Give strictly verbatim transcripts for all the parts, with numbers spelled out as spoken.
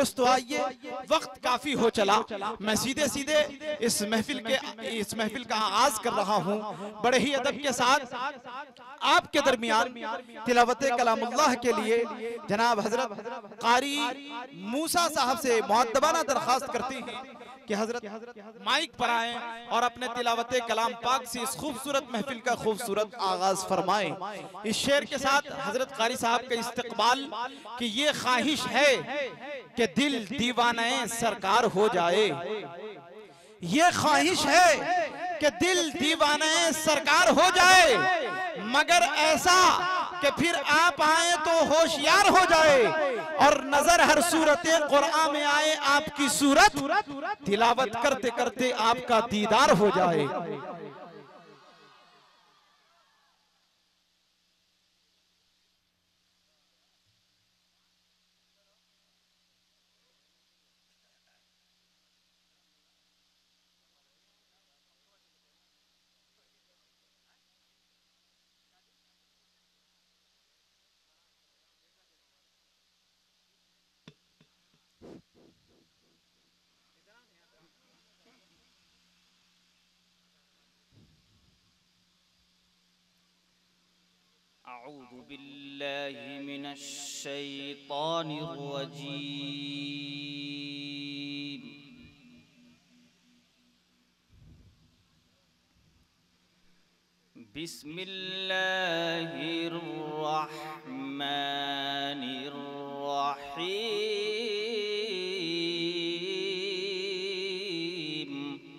दोस्तों आइए, वक्त काफी हो चला, मैं सीधे सीधे इस महफिल के इस महफिल का आगाज कर रहा हूं। बड़े ही अदब के साथ आपके दरमियान तिलावत कलामुल्लाह के लिए जनाब हजरत कारी मूसा साहब से मुअद्दबाना दरखास्त करते हैं कि हजरत माइक पर आए और अपने तिलावत कलाम पाक से इस खूबसूरत महफिल का खूबसूरत आगाज फरमाएं। इस शेर के साथ हजरत कारी साहब का इस्तकबाल कि ये ख्वाहिश है कि दिल दीवाने सरकार हो जाए, ये ख्वाहिश है कि दिल दीवाने सरकार हो जाए, मगर ऐसा कि फिर आप आए तो होशियार हो जाए और नजर हर सूरत कुरान में आए आपकी सूरत, तिलावत करते करते आपका दीदार हो जाए। अऊज़ु बिल्लाहि मिनश शैतानिर रजीम। बिस्मिल्लाहिर रहमानिर रहीम।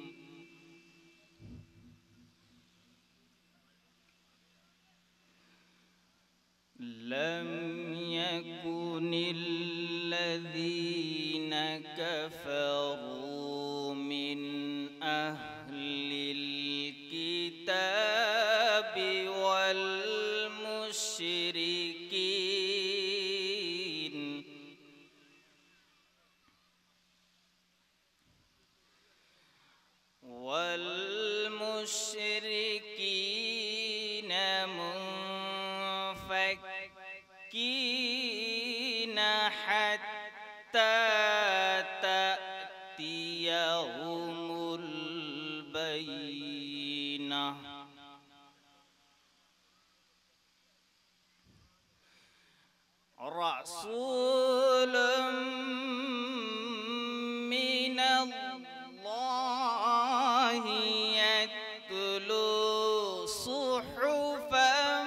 लम यकुनिल्लज़ीना कफ़रू मिन अह्लिल किताबि वल मुश्रिकीन वल मुश्रिकीन मुनफ़क्कीन हत्ता तअतियहुमुल बय्यिनह। रसूलुम मिनल्लाहि यत्लू सुहुफन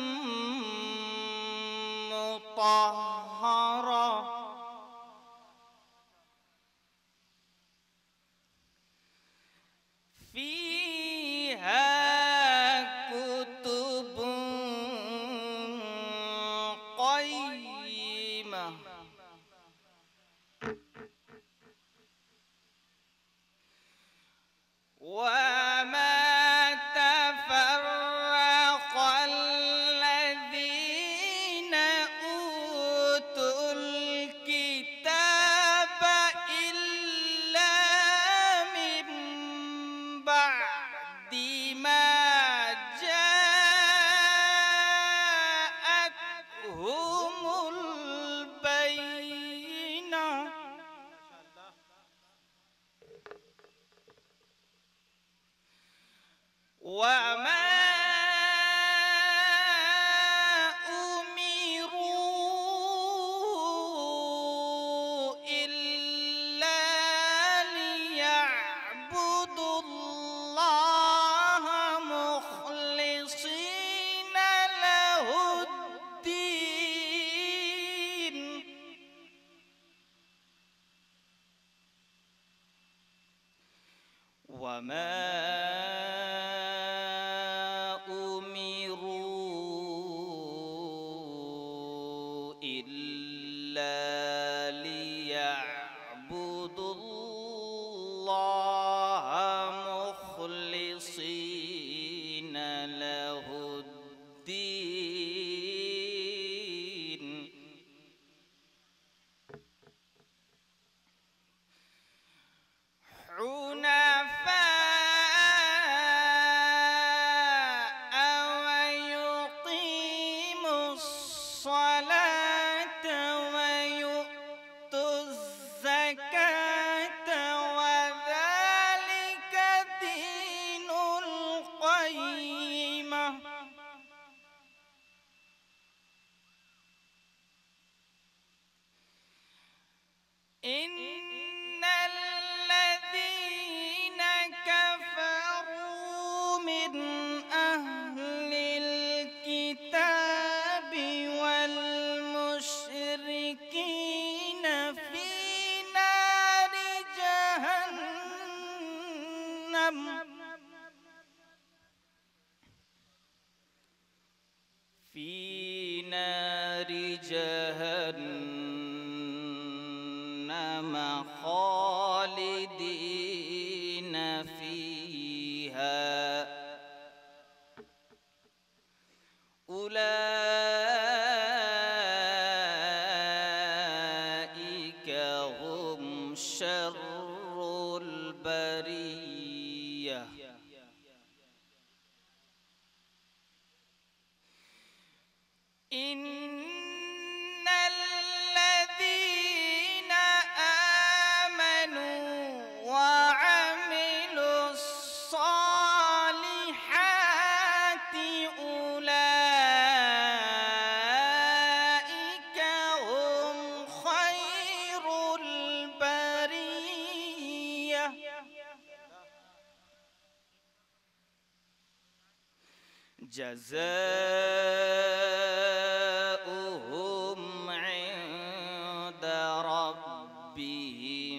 मुतहहरा फीहा कुतुबुन क़य्यिमह वमा तफ़र्रक़ल्लज़ीना ऊतुल किताब इल्ला मिन बअदि मा जाअतहुमुल बय्यिनह। वमा उमिरू इल्ला लियअबुदुल्लाह मुख़लिसीना लहुद्दीन वमा इल्ला लियअबुदुल्लाह मुख़लिसीना लहुद्दीन हुनफ़ाअ वयुक़ीमुस्सलाता वयु خالدين فيها أولئك هم شر البرية. إن الذين آمنوا وعملوا الصالحات أولئك هم خير البرية. جزاؤهم عند ربهم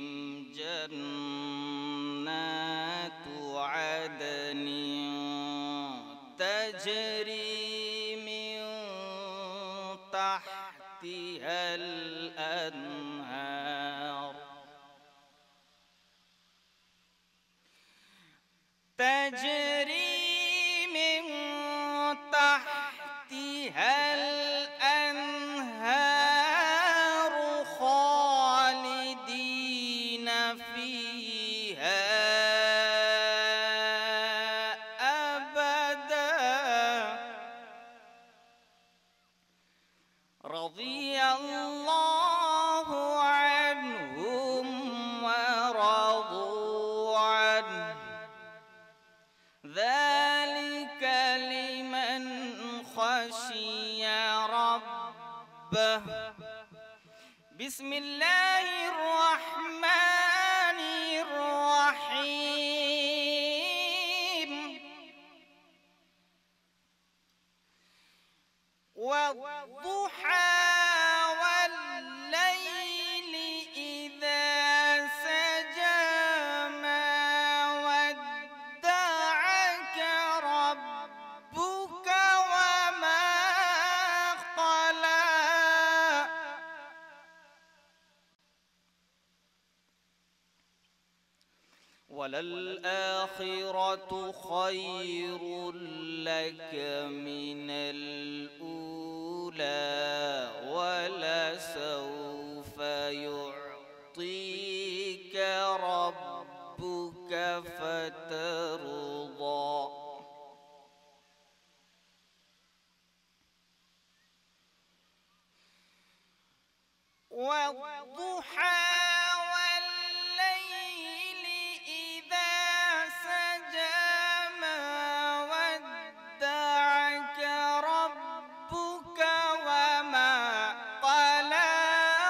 جنات عدن تجري من تحتها الأنهار تجري تحتها الأنهار خالدين فيها أبدا رضي الله عنهم ورضوا عنه ذلك لمن خشي ربه. بسم الله الرحمن الرحيم. والضحى والليل إذا سجى ما ودعك ربك وما قلى وللآخرة خير لك من الأولى ولسوف يعطيك ربك فترضى. والضحى والليل إذا سجى ما ودعك ربك وما قلى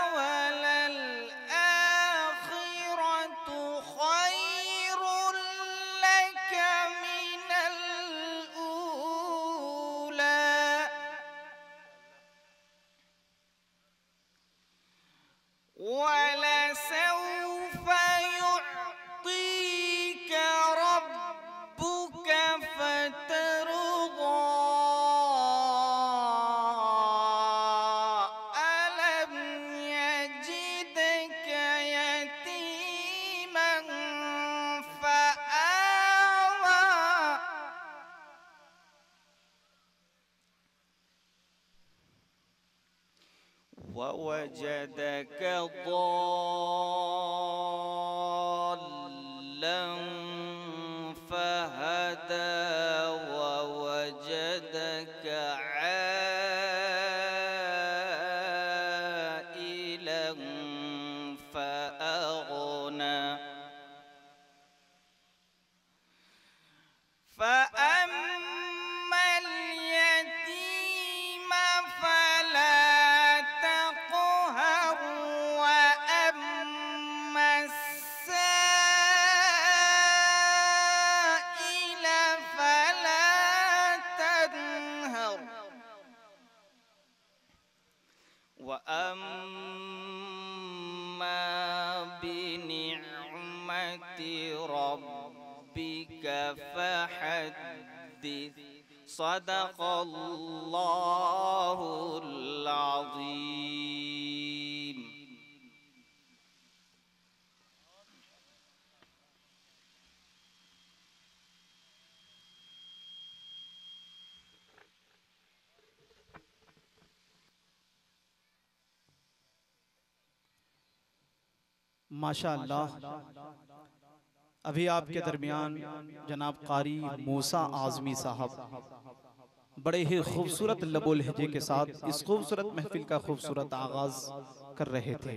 وللآخرة خير لك من الأولى ولسوف يعطيك ربك فترضى. ألم يجدك يتيما فآوى ووجدك ضالا فهدى ووجدك عائلا فأغنى فأما اليتيم فلا تقهر وأما السائل فلا تنهر وأما بنعمة ربك فحدث. صدق الله العظيم. माशाअल्लाह, अभी आपके दरमियान जनाब कारी मूसा आज़मी साहब बड़े ही खूबसूरत लबो लहजे के साथ इस खूबसूरत महफिल का खूबसूरत आगाज कर रहे थे।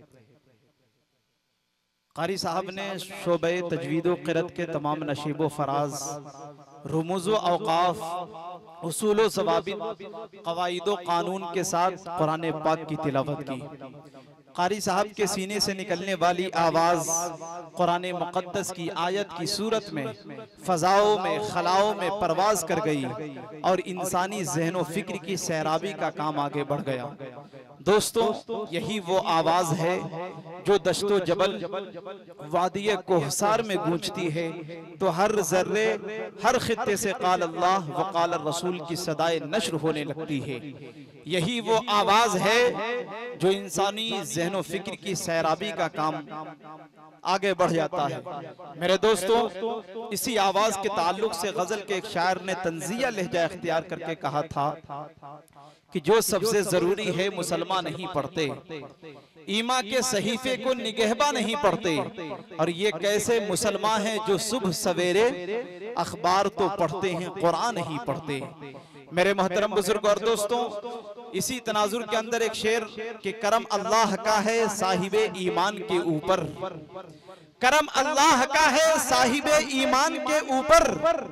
कारी साहब ने शोबे तजवीदो क़िरत के तमाम नशीबो फराज, रुमूज़ो औक़ाफ़, उसूलो ज़वाबित, क़वाइदो क़ानून के साथ कुरान पाक की तिलावत की। कारी साहब के सीने से निकलने वाली आवाज कुरान मुक़द्दस की आयत की सूरत में फ़ज़ाओं में खलाओं में परवाज कर गई और इंसानी ज़हन व फिक्र की सैराबी का काम आगे बढ़ गया। दोस्तों, यही वो आवाज है जो दश्तो जबल वादिये कोहसार में गूंजती है तो हर जर्रे हर खित्ते से क़ाल अल्लाह व क़ाल रसूल की सदाए नश्र होने लगती है। यही वो आवाज है जो इंसानी ज़हनो फिक्र की सैराबी का काम आगे बढ़ जाता है। मेरे दोस्तों, इसी आवाज के ताल्लुक से गजल के एक शायर ने तंजिया लहजा इख्तियार करके कहा था कि जो सबसे जरूरी है मुसलमान नहीं पढ़ते, ईमा के सहीफे को निगहबा नहीं पढ़ते, और ये कैसे मुसलमान हैं जो सुबह सवेरे अखबार तो पढ़ते हैं कुरान नहीं पढ़ते। मेरे मोहतरम बुजुर्ग और दोस्तों, इसी तनाजुर के अंदर एक शेर कि करम अल्लाह का है साहिबे ईमान के ऊपर, करम अल्लाह का है साहिबे ईमान के ऊपर,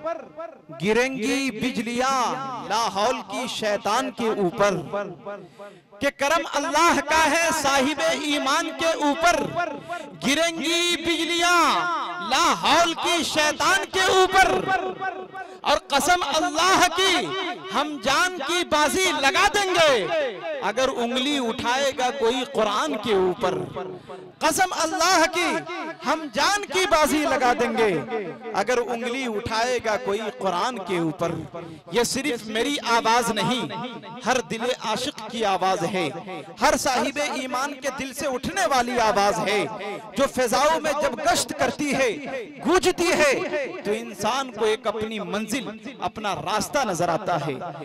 गिरेंगी बिजलियां लाहौल की शैतान के ऊपर। कि करम अल्लाह का है साहिबे ईमान के ऊपर, गिरेंगी बिजलियां लाहौल की शैतान के ऊपर, और कसम अल्लाह की हम जान की बाजी लगा देंगे अगर उंगली उठाएगा कोई कुरान के ऊपर। कसम अल्लाह की हम जान की बाजी लगा देंगे अगर उंगली उठाएगा कोई कुरान के ऊपर। यह सिर्फ मेरी आवाज नहीं, हर दिले आशिक की आवाज है, हर साहिबे ईमान के दिल से उठने वाली आवाज है, जो फिजाओं में जब गश्त करती है, गूंजती है, तो इंसान को एक अपनी मंजिल, अपना रास्ता नजर आता है।